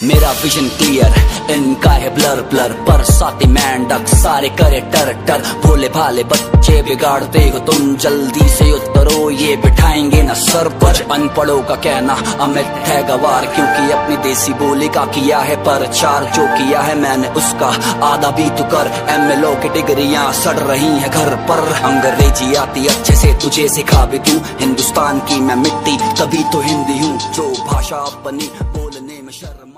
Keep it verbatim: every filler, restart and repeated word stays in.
मेरा vision clear, इनका है ब्लर ब्लर। पर साथी मेंढक सारे करे टर टर। भोले भाले बच्चे बिगाड़ते हो तुम, जल्दी से उतरो ये बिठाएंगे न सर पर। अनपढ़ों का कहना अमित है गवार, क्योंकि अपनी देसी बोली का किया है प्रचार। जो किया है मैंने उसका आधा भी तू कर। एमएलओ की डिग्रियां सड़ रही हैं घर पर। अंग्रेजी आती अच्छे से तुझे सिखा भी दूं, हिंदुस्तान की मैं मिट्टी तभी तो हिंदी हूँ। जो भाषा अपनी बोलने में शर्म